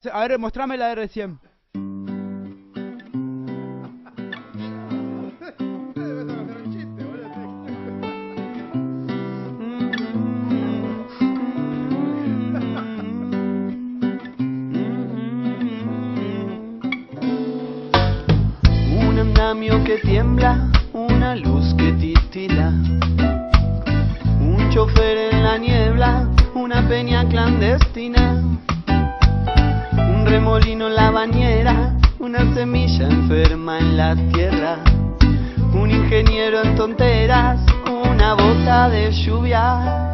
A ver, mostrame la de recién. Un andamio que tiembla, una luz que titila, un chofer en la niebla, una peña clandestina, un remolino en la bañera, una semilla enferma en la tierra, un ingeniero en tonteras, una bota de lluvia,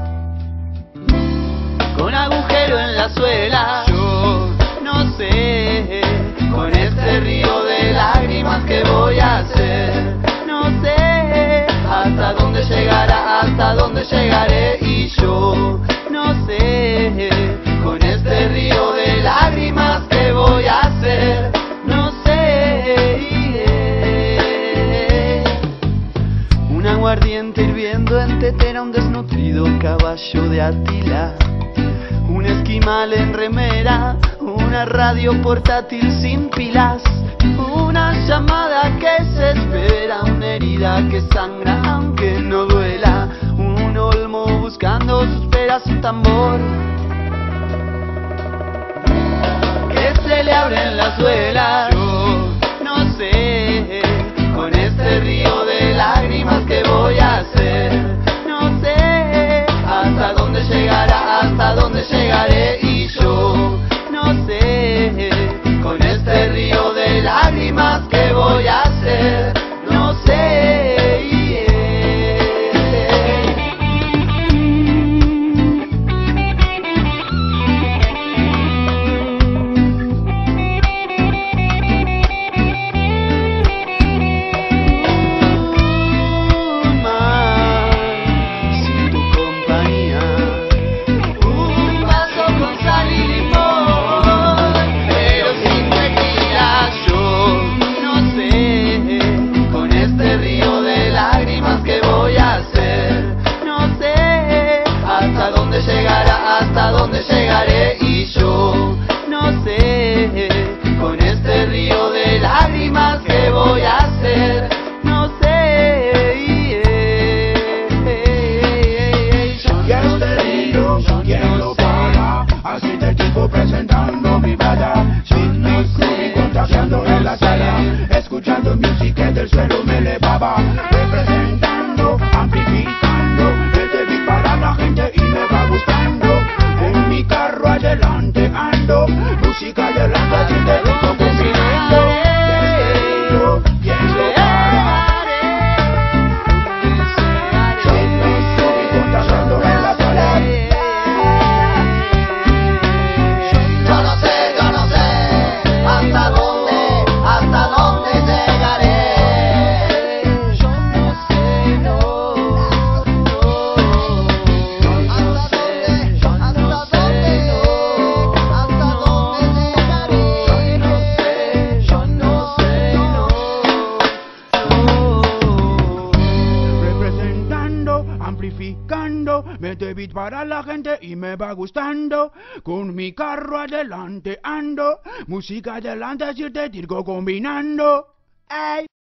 con agujero en la suela. Yo no sé, con este río de lágrimas que voy a hacer. No sé hasta dónde llegará, hasta dónde llegaré. Y yo no sé, con este río de lágrimas que voy a hacer. No sé. Un aguardiente hirviendo en tetera, un desnutrido caballo de Atila, un esquimal en remera, una radio portátil sin pilas, una llamada que se espera, una herida que sangra aunque no duela, un olmo buscando sus peras, un tambor que se le abre en la suela. Yo no sé, con este río de lágrimas que voy a hacer. No sé hasta dónde llegará, hasta dónde llegaré. Y yo no sé, con este río de lágrimas que voy a hacer. No sé. Hasta dónde llegaré. Y yo no sé, con este río de lágrimas que voy a hacer. No sé. Yo quiero este río, yo quiero para, así de tipo presentando mi bala, sin mi crew contagiando en la sala, escuchando música del suelo me elevaba, representando, amplificando, este beat para la gente y me va gustando. En mi carro adelante ando, música adelante, así te digo combinando. ¿Quién lo para? Yo me estoy contagiando en la sala. Yo no sé hasta dónde llegaré. Yo no sé, no. Amplificando, mete beat para la gente y me va gustando. Con mi carro adelante ando, música adelante, si te digo combinando. ¡Ey!